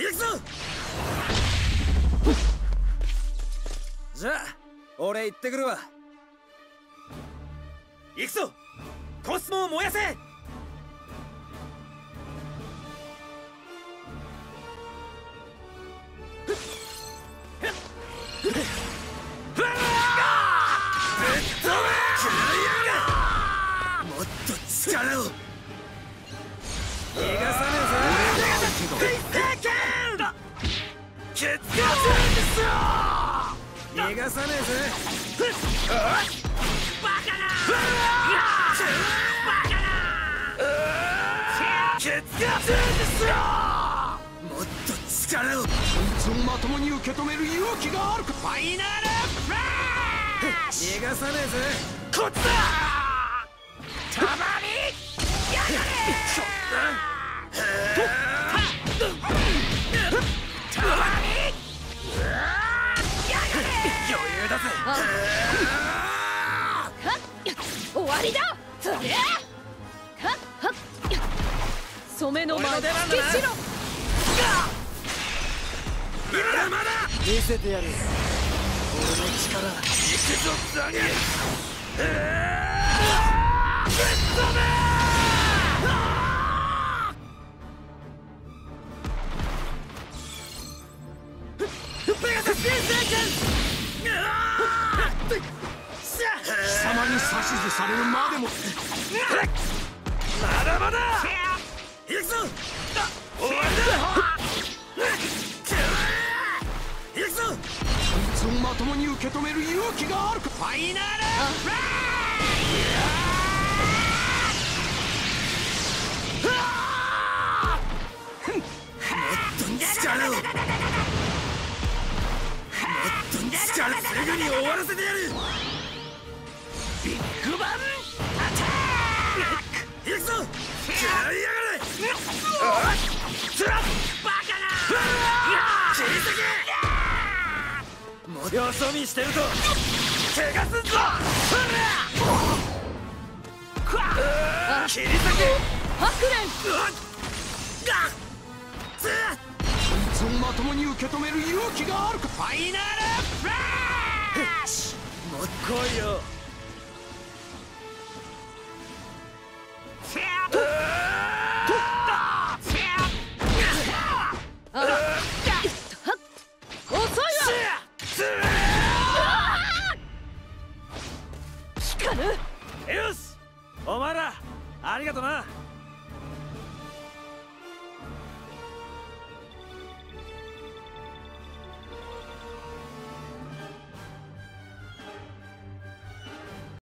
行くぞ。じゃあ俺行ってくるわ。行くぞ。コスモを燃やせ。もっと力を。逃がさねえぞ。ケツが強いんですよ。逃がさねえぜ。バカな。バカな。ケツが強いんですよ。もっと力を。こいつをまともに受け止める勇気があるか。ファイナルフラッシュ。逃がさねえぜ。こっちだ。たまにやがれ。たまに余裕だぜ。 終わりだ。染めの間突きしろ。 まだまだ見せてやる。俺の力。行くぞザニ。ぶっ飛べ。ペガサス貴様に指図されるまでも。まだまだ行くぞ。終わりだ。行くぞ。こいつをまともに受け止める勇気があるか。ファイナルフラッシュ。もっと力を。すぐに終わらせてやる。ビッグバンアタック。行くぞ。食らいやがれ。トラッバカな。切り裂け。よそ見してると怪我すんぞ。切り裂け。 ハクレン。 こいつをまともに受け止める勇気があるか。ファイナルフラッシュ。もっこいよ。 遅いわ。 光る。よし、お前らありがとな。